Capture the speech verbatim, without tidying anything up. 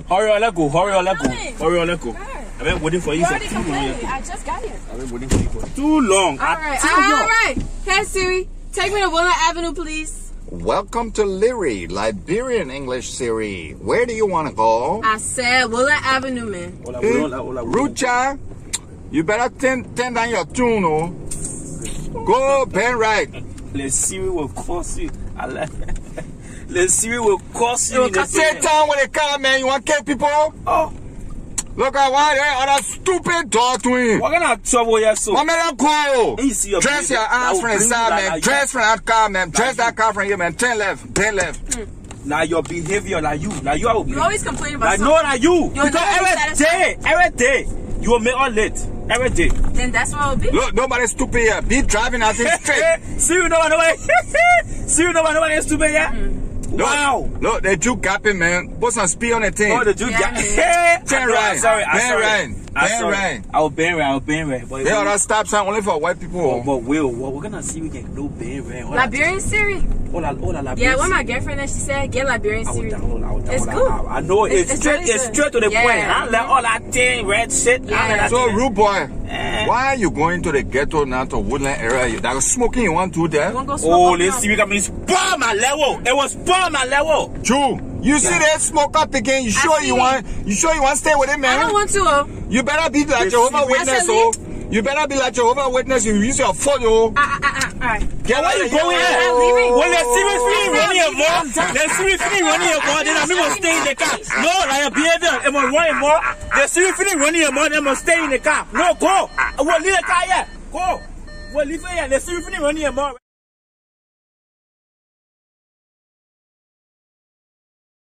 Hurry on, let go. Hurry on, let go. Hurry on, let go. I've been waiting for you. You already complained. I just got here. I've been waiting for you for too long. All right, all right, all right. Hey Siri, take me to Willow Avenue, please. Welcome to Liri, Liberian English Siri. Where do you want to go? I said Willow Avenue, man. Hola, hola, hola, hola. Rucha, you better turn, turn down your tune, oh. Go, Ben right. The Siri will curse you. I like The Siri will curse you. Sit down with a car, man. You want to kill people? Oh. Look at why that other stupid dog twin. What kind of trouble you so? Mama, don't go. Your Dress your ass from the side, man. Like Dress from that car, man. Dress that car from here, man. Turn left. Turn left. Mm. Now your behavior, like you. Like you are. You always complain about like, something. No, like you. You're because every day, every day, you will make all late. Every day. Then that's what it'll be. Look, nobody's stupid here. Be driving out this straight. See you know nobody. See you know nobody stupid here. Mm. Wow. Look, look, they juke gapping, man. Put some speed on the thing. Oh, the juke yeah, gapping. Turn right. Sorry, I'm sorry. right. Ben right. I will Ben right. I will Ben right. They are that stop sign only for white people. Oh, but Will, well, we're gonna see we can no Ben right. Liberian Siri. Hola, hola, Liberian. Yeah, what my girlfriend that she said, get Liberian Siri. I will download. I will download. It's good. I, I know it's, it's, it's straight. really It's straight to the yeah. point. I let all that thing red shit. Yeah. So, rude boy. Eh. Why are you going to the ghetto now to Woodland area? That smoking you want to do there? You want to go smoke? Oh, let's see. We got me spoil my level. It was spoil my level. True. You yeah. see that smoke up again? You sure you want? You sure you want to stay with him, man? I don't want to. Oh. You better be like Jehovah's Witness, oh. You better be like Jehovah's Witness. You use your phone, oh. Ah ah ah ah. Alright. Get where you going at? I'm leaving. When the Siri finish running your more, the Siri finish running your more, then I must stay in the car. No, like a behavior, it must run more. The Siri finish running your more, then must stay in the car. No, go. We'll leave the car here. Go. We'll leave it here. The Siri finish running your more.